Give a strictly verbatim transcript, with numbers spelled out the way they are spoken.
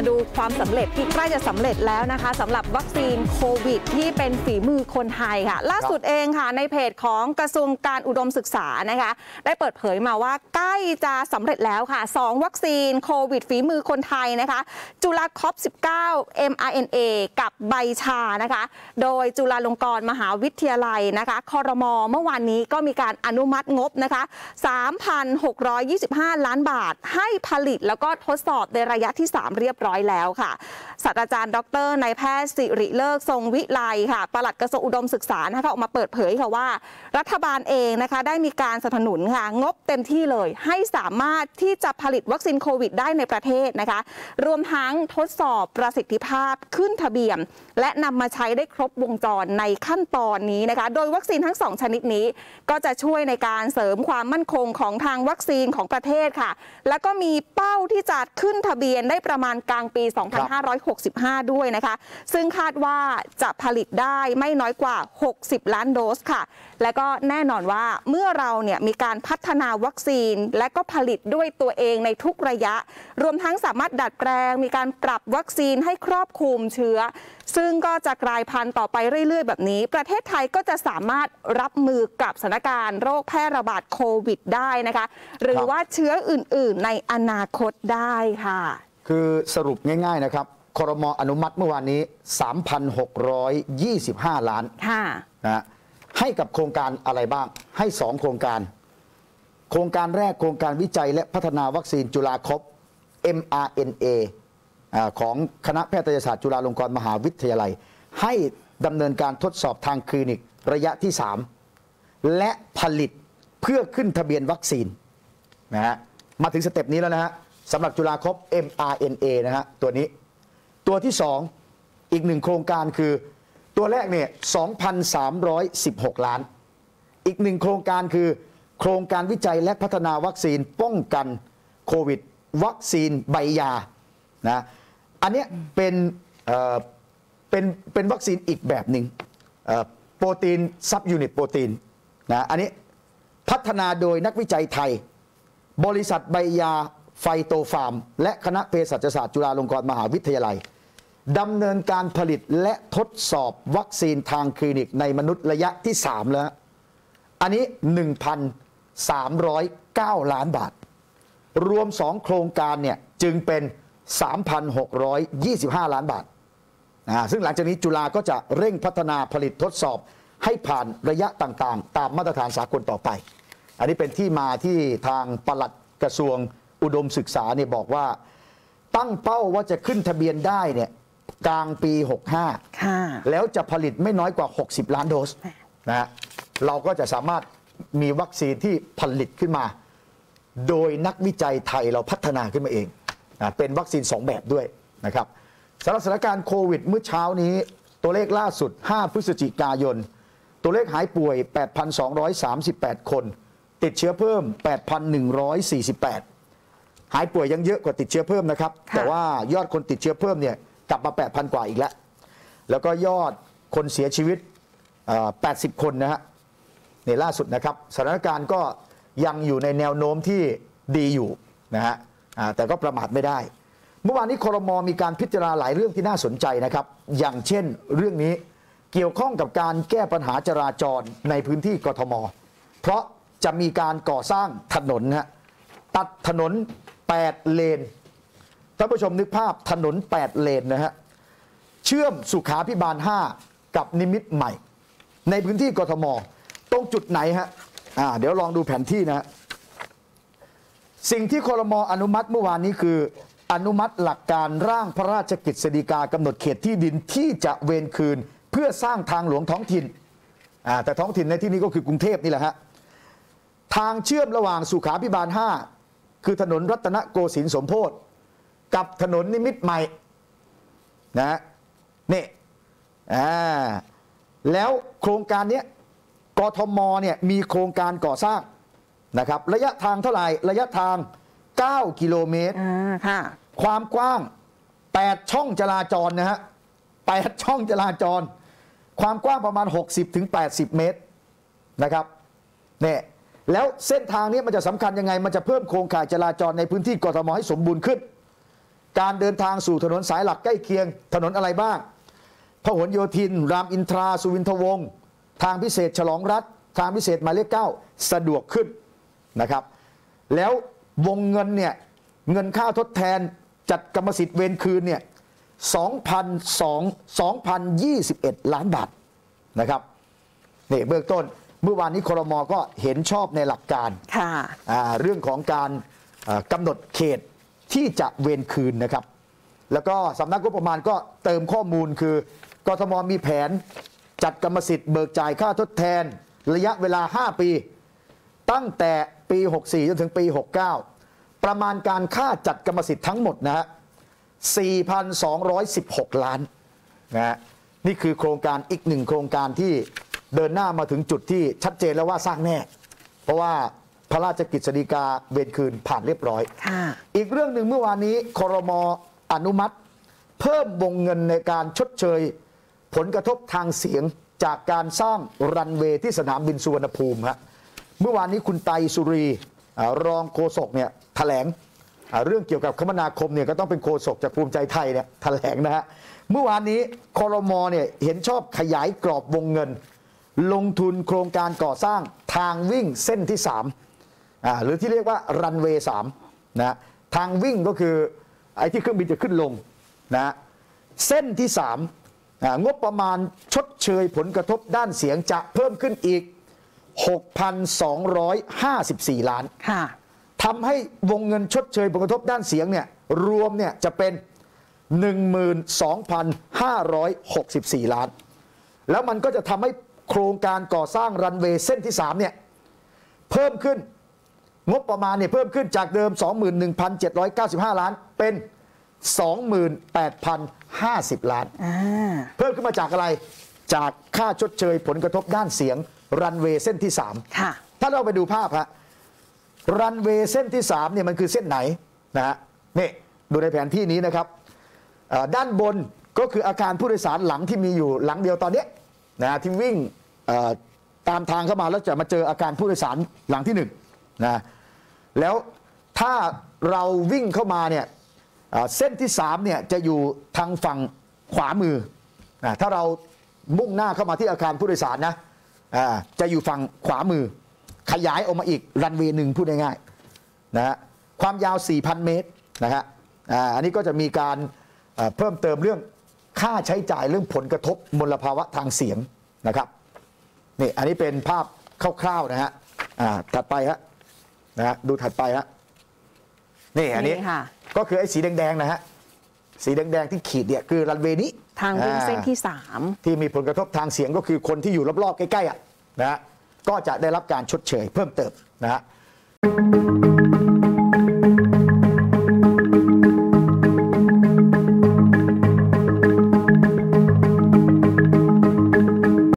ดูความสำเร็จที่ใกล้จะสำเร็จแล้วนะคะสำหรับวัคซีนโควิดที่เป็นฝีมือคนไทยค่ะล่าสุดเองค่ะในเพจของกระทรวงการอุดมศึกษานะคะได้เปิดเผยมาว่าใกล้จะสำเร็จแล้วค่ะสองวัคซีนโควิดฝีมือคนไทยนะคะจุฬาคอปสิบเก้า เอ็ม อาร์ เอ็น เอ กับใบชานะคะโดยจุฬาลงกรณ์มหาวิทยาลัยนะคะครม.เมื่อวานนี้ก็มีการอนุมัติงบนะคะ สามพันหกร้อยยี่สิบห้า ล้านบาทให้ผลิตแล้วก็ทดสอบในระยะที่สามเรียบร้อยแล้วค่ะศาสตราจารย์ดรนายแพทย์สิริเลิกทรงวิไลค่ะปลัดกระทรวงอุดมศึกษานะคะออกมาเปิดเผยค่ะว่ารัฐบาลเองนะคะได้มีการสนับสนุนค่ะงบเต็มที่เลยให้สามารถที่จะผลิตวัคซีนโควิดได้ในประเทศนะคะรวมทั้งทดสอบประสิทธิภาพขึ้นทะเบียนและนำมาใช้ได้ครบวงจรในขั้นตอนนี้นะคะโดยวัคซีนทั้งสองชนิดนี้ก็จะช่วยในการเสริมความมั่นคงของทางวัคซีนของประเทศค่ะแล้วก็มีเป้าที่จะขึ้นทะเบียนได้ประมาณกลางปี สองพันห้าร้อยหกสิบห้า ด้วยนะคะซึ่งคาดว่าจะผลิตได้ไม่น้อยกว่าหกสิบล้านโดสค่ะและก็แน่นอนว่าเมื่อเราเนี่ยมีการพัฒนาวัคซีนและก็ผลิตด้วยตัวเองในทุกระยะรวมทั้งสามารถดัดแปลงมีการปรับวัคซีนให้ครอบคลุมเชื้อซึ่งก็จะกลายพันธุ์ต่อไปเรื่อยๆแบบนี้ประเทศไทยก็จะสามารถรับมือกับสถานการณ์โรคแพร่ระบาดโควิดได้นะคะหรือว่าเชื้ออื่นๆในอนาคตได้ค่ะคือสรุปง่ายๆนะครับครม.อนุมัติเมื่อวานนี้ สามพันหกร้อยยี่สิบห้า ล้านนะให้กับโครงการอะไรบ้างให้สองโครงการโครงการแรกโครงการวิจัยและพัฒนาวัคซีนจุฬาคบ เอ็ม อาร์ เอ็น เอ ของคณะแพทยศาสตร์จุฬาลงกรณ์มหาวิทยาลัยให้ดำเนินการทดสอบทางคลินิกระยะที่สามและผลิตเพื่อขึ้นทะเบียนวัคซีนนะฮะมาถึงสเต็ปนี้แล้วนะฮะสำหรับจุฬาคบ เอ็ม อาร์ เอ็น เอ นะฮะตัวนี้ตัวที่สองอีกหนึ่งโครงการคือตัวแรกเนี่ย สองพันสามร้อยสิบหก ล้านอีกหนึ่งโครงการคือโครงการวิจัยและพัฒนาวัคซีนป้องกันโควิดวัคซีนใบยานะอันนี้เป็นเอ่อเป็นเป็นวัคซีนอีกแบบหนึ่งโปรตีนซับยูนิตโปรตีนนะอันนี้พัฒนาโดยนักวิจัยไทยบริษัทใบยาไฟโตฟาร์มและคณะเภสัชศาสตร์จุฬาลงกรณ์มหาวิทยาลัยดำเนินการผลิตและทดสอบวัคซีนทางคลินิกในมนุษย์ระยะที่สามแล้วอันนี้ หนึ่งพันสามร้อยเก้า ล้านบาทรวมสองโครงการเนี่ยจึงเป็น สามพันหกร้อยยี่สิบห้า ล้านบาทนะซึ่งหลังจากนี้จุฬาก็จะเร่งพัฒนาผลิตทดสอบให้ผ่านระยะต่างๆตามมาตรฐานสากลต่อไปอันนี้เป็นที่มาที่ทางปลัดกระทรวงอุดมศึกษาเนี่ยบอกว่าตั้งเป้าว่าจะขึ้นทะเบียนได้เนี่ยกลางปีหกสิบห้าแล้วจะผลิตไม่น้อยกว่าหกสิบล้านโดสนะฮะเราก็จะสามารถมีวัคซีนที่ผลิตขึ้นมาโดยนักวิจัยไทยเราพัฒนาขึ้นมาเองนะเป็นวัคซีนสองแบบด้วยนะครับสำหรับสถานการณ์โควิดเมื่อเช้านี้ตัวเลขล่าสุดห้าพฤศจิกายนตัวเลขหายป่วย แปดพันสองร้อยสามสิบแปด คนติดเชื้อเพิ่ม แปดพันหนึ่งร้อยสี่สิบแปด หายป่วยยังเยอะกว่าติดเชื้อเพิ่มนะครับแต่ว่ายอดคนติดเชื้อเพิ่มเนี่ยกลับมา แปดพัน กว่าอีกแล้วแล้วก็ยอดคนเสียชีวิตแปดสิบคนนะฮะในล่าสุดนะครับสถานการณ์ก็ยังอยู่ในแนวโน้มที่ดีอยู่นะฮะแต่ก็ประมาทไม่ได้เมื่อวานนี้ครม.มีการพิจารณาหลายเรื่องที่น่าสนใจนะครับอย่างเช่นเรื่องนี้เกี่ยวข้องกับการแก้ปัญหาจราจรในพื้นที่กทม.เพราะจะมีการก่อสร้างถนนฮะตัดถนนแปดเลนท่านผู้ชมนึกภาพถนนแปดเลนนะฮะเชื่อมสุขาภิบาลห้ากับนิมิตรใหม่ในพื้นที่กทม.ตรงจุดไหนฮะอ่าเดี๋ยวลองดูแผนที่นะสิ่งที่ครม.อนุมัติเมื่อวานนี้คืออนุมัติหลักการร่างพระราชกฤษฎีกากำหนดเขตที่ดินที่จะเวรคืนเพื่อสร้างทางหลวงท้องถิ่นอ่าแต่ท้องถิ่นในที่นี้ก็คือกรุงเทพนี่แหละฮะทางเชื่อมระหว่างสุขาภิบาลห้าคือถนนรัตนโกสินทร์สมโพธิกับถนนนิมิตรใหม่นะนี่อ่าแล้วโครงการนี้กทม.เนี่ยมีโครงการก่อสร้างนะครับระยะทางเท่าไหร่ระยะทางเก้ากิโลเมตรความกว้างแปดช่องจราจรนะฮะแปดช่องจราจรความกว้างประมาณ หกสิบถึงแปดสิบ เมตรนะครับเนี่ยแล้วเส้นทางนี้มันจะสำคัญยังไงมันจะเพิ่มโครงข่ายจราจรในพื้นที่กทม.ให้สมบูรณ์ขึ้นการเดินทางสู่ถนนสายหลักใกล้เคียงถนนอะไรบ้างพหลโยธินรามอินทราสุวินทวงศ์ทางพิเศษฉลองรัฐทางพิเศษหมายเลขเก้าสะดวกขึ้นนะครับแล้ววงเงินเนี่ยเงินค่าทดแทนจัดกรรมสิทธิ์เวรคืนเนี่ยสองพันยี่สิบเอ็ด ล้านบาทนะครับนี่เบื้องต้นเมื่อวานนี้ครม.ก็เห็นชอบในหลักการเรื่องของการกำหนดเขตที่จะเวรคืนนะครับแล้วก็สำนักงบประมาณก็เติมข้อมูลคือกทม.มีแผนจัดกรรมสิทธิ์เบิกจ่ายค่าทดแทนระยะเวลาห้าปีตั้งแต่ปีหกสี่จนถึงปีหกเก้าประมาณการค่าจัดกรรมสิทธิ์ทั้งหมดนะฮะ สี่พันสองร้อยสิบหก ล้านนะฮะนี่คือโครงการอีกหนึ่งโครงการที่เดินหน้ามาถึงจุดที่ชัดเจนแล้วว่าสร้างแน่เพราะว่าพระราชกฤษฎีกาเวรคืนผ่านเรียบร้อยอีกเรื่องหนึ่งเมื่อวานนี้ครม.อนุมัติเพิ่มวงเงินในการชดเชยผลกระทบทางเสียงจากการสร้างรันเวย์ที่สนามบินสุวรรณภูมิฮะเมื่อวานนี้คุณไตรสุรีรองโฆษกเนี่ยแถลงเรื่องเกี่ยวกับคมนาคมเนี่ยก็ต้องเป็นโฆษกจากภูมิใจไทยเนี่ยแถลงนะฮะเมื่อวานนี้ครม.เนี่ยเห็นชอบขยายกรอบวงเงินลงทุนโครงการก่อสร้างทางวิ่งเส้นที่สามอ่าหรือที่เรียกว่ารันเวย์สามนะทางวิ่งก็คือไอ้ที่เครื่องบินจะขึ้นลงนะเส้นที่สามงบประมาณชดเชยผลกระทบด้านเสียงจะเพิ่มขึ้นอีก หกพันสองร้อยห้าสิบสี่ ล้านทำให้วงเงินชดเชยผลกระทบด้านเสียงเนี่ยรวมเนี่ยจะเป็น หนึ่งหมื่นสองพันห้าร้อยหกสิบสี่ ล้านแล้วมันก็จะทำให้โครงการก่อสร้างรันเวย์เส้นที่สามเนี่ยเพิ่มขึ้นงบประมาณเนี่ยเพิ่มขึ้นจากเดิม สองหมื่นหนึ่งพันเจ็ดร้อยเก้าสิบห้า ล้านเป็น สองหมื่นแปดพันห้าสิบ ล้านเพิ่มขึ้นมาจากอะไรจากค่าชดเชยผลกระทบด้านเสียงรันเวย์เส้นที่สามถ้าเราไปดูภาพฮะรันเวย์เส้นที่สามเนี่ยมันคือเส้นไหนนะฮะนี่ดูในแผนที่นี้นะครับด้านบนก็คืออาคารผู้โดยสารหลังที่มีอยู่หลังเดียวตอนนี้นะที่วิ่งตามทางเข้ามาแล้วจะมาเจออาคารผู้โดยสารหลังที่หนึ่งนะแล้วถ้าเราวิ่งเข้ามาเนี่ยเส้นที่สามเนี่ยจะอยู่ทางฝั่งขวามือนะถ้าเรามุ่งหน้าเข้ามาที่อาคารผู้โดยสารนะจะอยู่ฝั่งขวามือขยายออกมาอีกรันเวย์หนึ่งพูดง่ายๆนะฮะความยาว สี่พัน เมตรนะฮะอันนี้ก็จะมีการเพิ่มเติมเรื่องค่าใช้จ่ายเรื่องผลกระทบมลภาวะทางเสียงนะครับนี่อันนี้เป็นภาพคร่าวๆนะฮะถัดไปฮะนะฮะดูถัดไปฮะนี่อันนี้ก็คือไอ้สีแดงๆนะฮะสีแดงๆที่ขีดเนี่ยคือรันเวย์นี้ทางวิ่งเส้นที่สามที่มีผลกระทบทางเสียงก็คือคนที่อยู่รอบๆใกล้ๆอ่ะนะฮะก็จะได้รับการชดเชยเพิ่มเติมนะฮะ